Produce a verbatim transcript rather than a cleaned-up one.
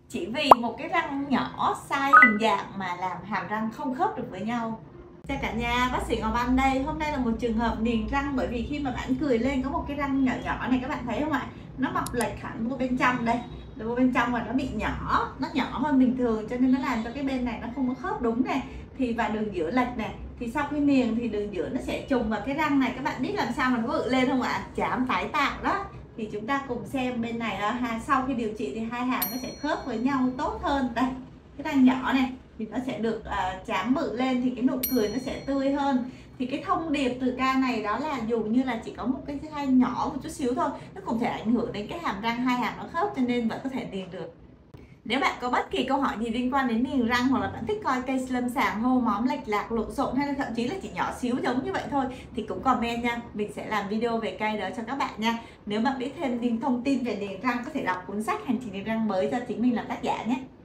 Chỉ vì một cái răng nhỏ sai hình dạng mà làm hàm răng không khớp được với nhau. Chào cả nhà, bác sĩ Ngọc Anh đây. Hôm nay là một trường hợp niềng răng, bởi vì khi mà bạn cười lên có một cái răng nhỏ nhỏ này, các bạn thấy không ạ? Nó mọc lệch hẳn vô bên trong đây, vô bên trong và nó bị nhỏ, nó nhỏ hơn bình thường, cho nên nó làm cho cái bên này nó không có khớp đúng này. Thì và đường giữa lệch này, thì sau khi niềng thì đường giữa nó sẽ trùng vào cái răng này. Các bạn biết làm sao mà nó bự lên không ạ? Chám tái tạo đó. Thì chúng ta cùng xem bên này ha, sau khi điều trị thì hai hàm nó sẽ khớp với nhau tốt hơn. Đây, cái răng nhỏ này thì nó sẽ được uh, trám bự lên, thì cái nụ cười nó sẽ tươi hơn. Thì cái thông điệp từ ca này đó là dù như là chỉ có một cái răng nhỏ một chút xíu thôi, nó không thể ảnh hưởng đến cái hàm răng, hai hàm nó khớp, cho nên vẫn có thể niềng được. Nếu bạn có bất kỳ câu hỏi gì liên quan đến niềng răng, hoặc là bạn thích coi case lâm sàng hô móm lệch lạc lộn xộn, hay là thậm chí là chỉ nhỏ xíu giống như vậy thôi, thì cũng comment nha, mình sẽ làm video về cây đó cho các bạn nha. Nếu bạn biết thêm thông tin về niềng răng, có thể đọc cuốn sách Hành trình niềng răng mới do chính mình làm tác giả nhé.